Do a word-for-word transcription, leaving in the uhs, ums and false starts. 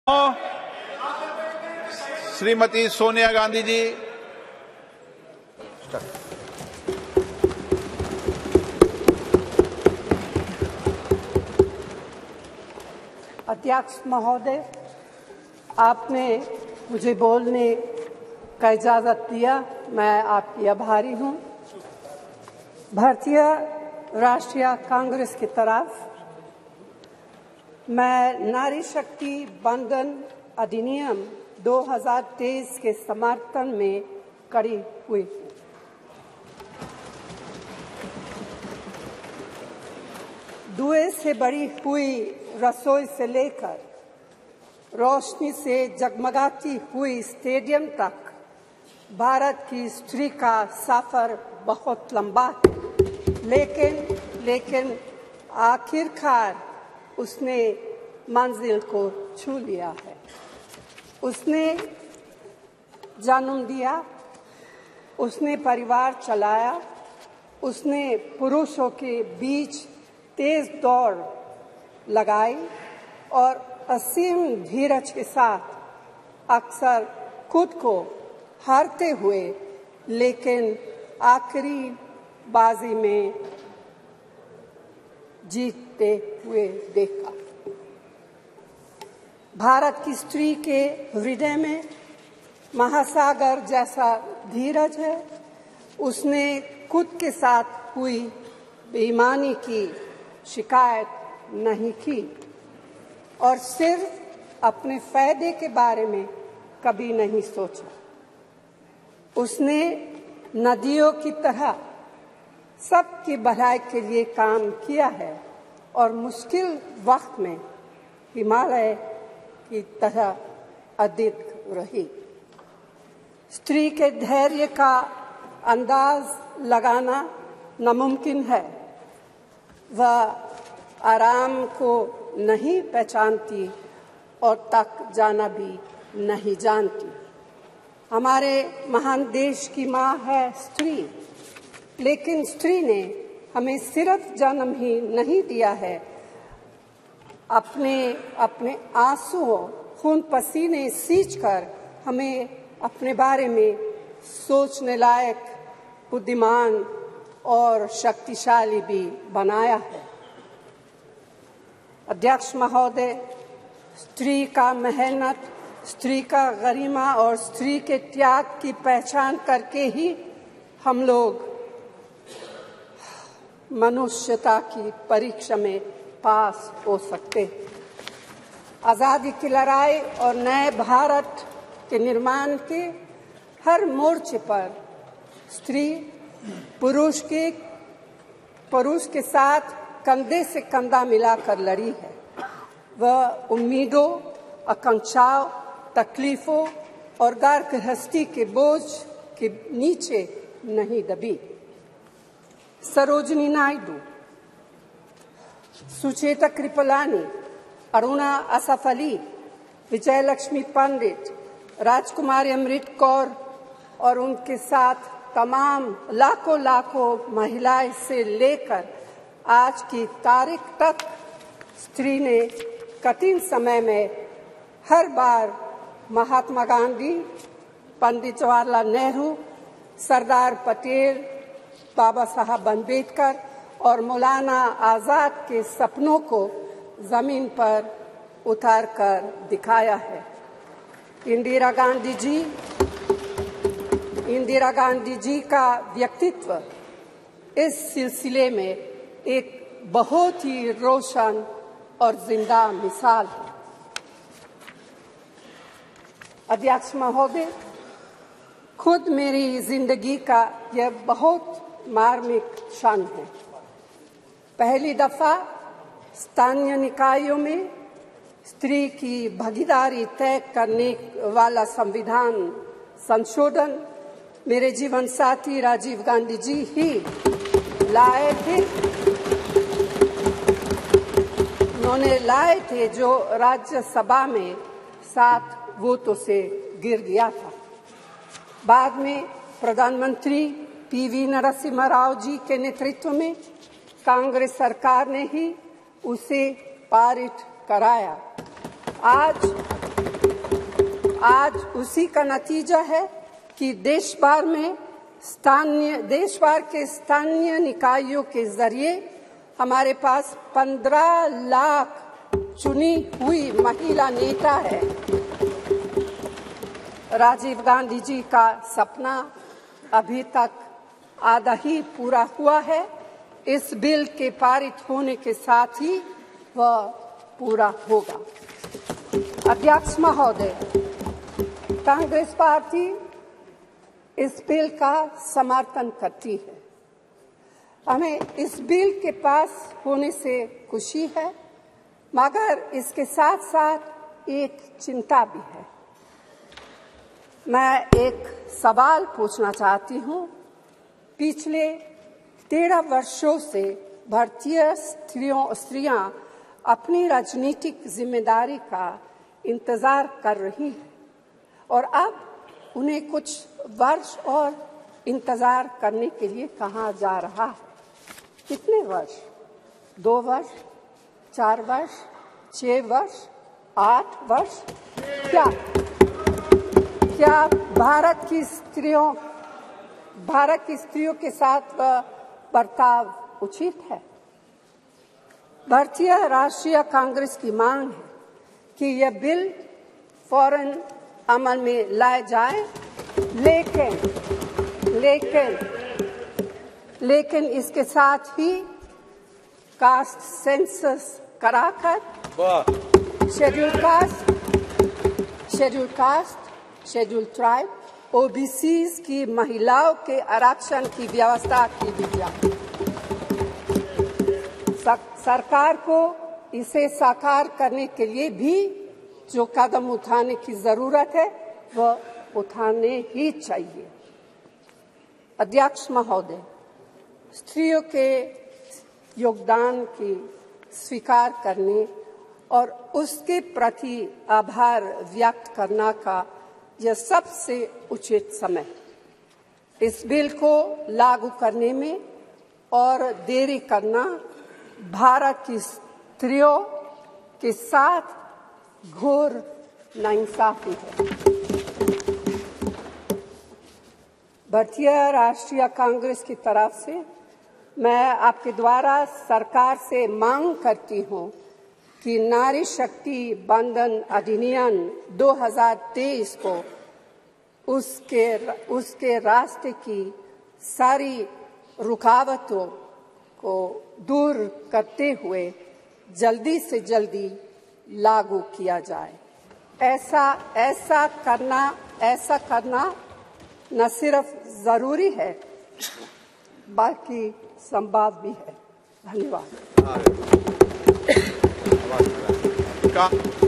श्रीमती सोनिया गांधी जी। अध्यक्ष महोदय, आपने मुझे बोलने का इजाज़त दिया, मैं आपकी आभारी हूँ। भारतीय राष्ट्रीय कांग्रेस की तरफ मैं नारी शक्ति बंधन अधिनियम दो हज़ार तेईस के समर्थन में खड़ी हुई हूँ। धुएं से भरी हुई रसोई से लेकर रोशनी से जगमगाती हुई स्टेडियम तक भारत की स्त्री का सफर बहुत लंबा है, लेकिन लेकिन आखिरकार उसने मंजिल को छू लिया है। उसने जन्म दिया, उसने परिवार चलाया, उसने पुरुषों के बीच तेज दौड़ लगाई और असीम धीरज के साथ अक्सर खुद को हारते हुए लेकिन आखिरी बाजी में जीतते हुए देखा। भारत की स्त्री के हृदय में महासागर जैसा धीरज है। उसने खुद के साथ हुई बेईमानी की शिकायत नहीं की और सिर्फ अपने फायदे के बारे में कभी नहीं सोचा। उसने नदियों की तरह सबकी भलाई के लिए काम किया है और मुश्किल वक्त में हिमालय की तरह अडिग रही। स्त्री के धैर्य का अंदाज लगाना नामुमकिन है। वह आराम को नहीं पहचानती और तक जाना भी नहीं जानती। हमारे महान देश की माँ है स्त्री, लेकिन स्त्री ने हमें सिर्फ जन्म ही नहीं दिया है, अपने अपने आंसुओं खून पसीने सींचकर हमें अपने बारे में सोचने लायक, बुद्धिमान और शक्तिशाली भी बनाया है। अध्यक्ष महोदय, स्त्री का मेहनत, स्त्री का गरिमा और स्त्री के त्याग की पहचान करके ही हम लोग मनुष्यता की परीक्षा में पास हो सकते हैं। आज़ादी की लड़ाई और नए भारत के निर्माण के हर मोर्चे पर स्त्री पुरुष के पुरुष के साथ कंधे से कंधा मिलाकर लड़ी है। वह उम्मीदों, आकांक्षाओं, तकलीफों और घर गृहस्थी के बोझ के नीचे नहीं दबी। सरोजिनी नायडू, सुचेता कृपलानी, अरुणा असफ अली, विजयलक्ष्मी पंडित, राजकुमारी अमृत कौर और उनके साथ तमाम लाखों लाखों महिलाएं से लेकर आज की तारीख तक स्त्री ने कठिन समय में हर बार महात्मा गांधी, पंडित जवाहरलाल नेहरू, सरदार पटेल, बाबा साहब अम्बेडकर और मौलाना आज़ाद के सपनों को जमीन पर उतार कर दिखाया है। इंदिरा गांधी जी इंदिरा गांधी जी का व्यक्तित्व इस सिलसिले में एक बहुत ही रोशन और जिंदा मिसाल है। अध्यक्ष महोदय, खुद मेरी जिंदगी का यह बहुत मार्मिक क्षण है। पहली दफा स्थानीय निकायों में स्त्री की भागीदारी तय करने वाला संविधान संशोधन मेरे जीवन साथी राजीव गांधी जी ही लाए थे। उन्होंने लाए थे जो राज्यसभा में सात वोटों से गिर गया था। बाद में प्रधानमंत्री पी वी नरसिम्हा राव जी के नेतृत्व में कांग्रेस सरकार ने ही उसे पारित कराया। आज आज उसी का नतीजा है कि देश भर में स्थानीय देश भर के स्थानीय निकायों के जरिए हमारे पास पंद्रह लाख चुनी हुई महिला नेता है। राजीव गांधी जी का सपना अभी तक आधा ही पूरा हुआ है। इस बिल के पारित होने के साथ ही वह पूरा होगा। अध्यक्ष महोदय, कांग्रेस पार्टी इस बिल का समर्थन करती है। हमें इस बिल के पास होने से खुशी है, मगर इसके साथ साथ एक चिंता भी है। मैं एक सवाल पूछना चाहती हूँ। पिछले तेरह वर्षों से भारतीय स्त्रियों स्त्रियां अपनी राजनीतिक जिम्मेदारी का इंतजार कर रही हैं और अब उन्हें कुछ वर्ष और इंतजार करने के लिए कहा जा रहा है। कितने वर्ष? दो वर्ष, चार वर्ष, छह वर्ष, आठ वर्ष? क्या क्या भारत की स्त्रियों भारत की स्त्रियों के साथ बर्ताव उचित है? भारतीय राष्ट्रीय कांग्रेस की मांग है कि यह बिल फौरन अमल में लाया जाए, लेकिन लेकिन लेकिन इसके साथ ही कास्ट सेंसस कराकर schedule caste, schedule caste, schedule tribe, OBCs की महिलाओं के आरक्षण की व्यवस्था की भी जाए। सरकार को इसे साकार करने के लिए भी जो कदम उठाने की जरूरत है वह उठाने ही चाहिए। अध्यक्ष महोदय, स्त्रियों के योगदान की स्वीकार करने और उसके प्रति आभार व्यक्त करना का यह सबसे उचित समय। इस बिल को लागू करने में और देरी करना भारत की स्त्रियों के साथ घोर नाइंसाफी है। भारतीय राष्ट्रीय कांग्रेस की तरफ से मैं आपके द्वारा सरकार से मांग करती हूं कि नारी शक्ति बंधन अधिनियम दो हज़ार तेईस को उसके उसके रास्ते की सारी रुकावटों को दूर करते हुए जल्दी से जल्दी लागू किया जाए। ऐसा ऐसा करना ऐसा करना न सिर्फ जरूरी है बल्कि संभव भी है। धन्यवाद।